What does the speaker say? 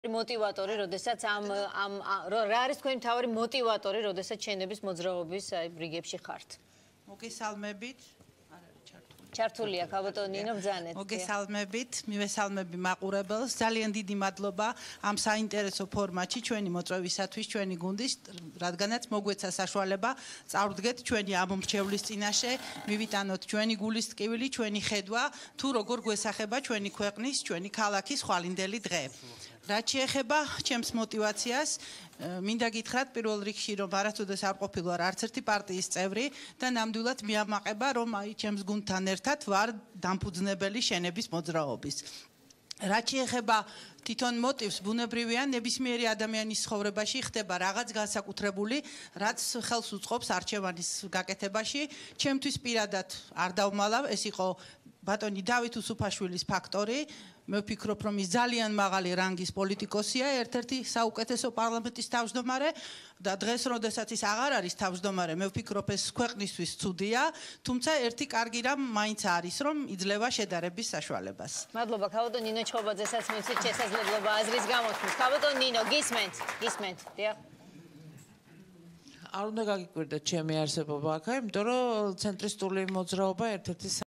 მოტივატორი, როდესაც რა არის თქვენი მთავარი მოტივატორი, როდესაც შენების მოძრაობის ბრიგებში ხართ? მოგესალმებით. ჩართულია ქაბატონი ნინო ბრძანეთ. მოგესალმებით, მივესალმები მაყურებელს. ძალიან დიდი მადლობა ამ საინტერესო ფორმატში ჩვენი მოწვევისათვის, ჩვენი გუნდის, რადგანაც მოგვეცა საშუალება წავდგეთ ჩვენი ამომრჩევლის წინაშე, მივიტანოთ ჩვენი გულის ტკივილი, ჩვენი ხედვა, თუ როგორ გვესახება ჩვენი ქვეყნის, ჩვენი ქალაქის ხვალინდელი დღე. რაც შეეხება ჩემს მოტივაციას, მინდა გითხრათ პირველ რიგში, რომ არასოდეს არ ყოფილვარ არც ერთი პარტიის წევრი და ნამდვილად მიამაყება, რომ აი ჩემს გუნდთან ერთად ვარ დამფუძნებელი შენების მოძრაობის. რაც შეეხება თვითონ მოტივს, ბუნებრივია, ნებისმიერი ადამიანის ცხოვრებაში ხდება რაღაც განსაკუთრებული, რაც ხელს უწყობს არჩევანის გაკეთებაში. ჩემთვის პირადად არ დავმალავ, ეს იყო ბატონი დავით უსუფაშვილის ფაქტორი. მე ვფიქრობ, რომ ის ძალიან მაღალი რანგის პოლიტიკოსია, ერთ-ერთი საუკეთესო პარლამენტის თავმჯდომარე და დღეს, როდესაც ის აღარ არის თავმჯდომარე, მე ვფიქრობ, ეს ქვეყნისთვის ცუდია, თუმცა ერთი კარგი რამ მაინც არის, რომ იძლევა შედარების საშუალებას. მადლობა ქაბატონ ნინო ჩხობაძესაც მიცით შესაძლებლობა აზრის გამოთქმის. ქაბატონ ნინო, გისმენთ, დიახ. არ უნდა გაგიკვირდეთ ჩემი არსებობა აქ, იმიტომ რომ ცენტრისტული მოძრაობა ერთ-ერთი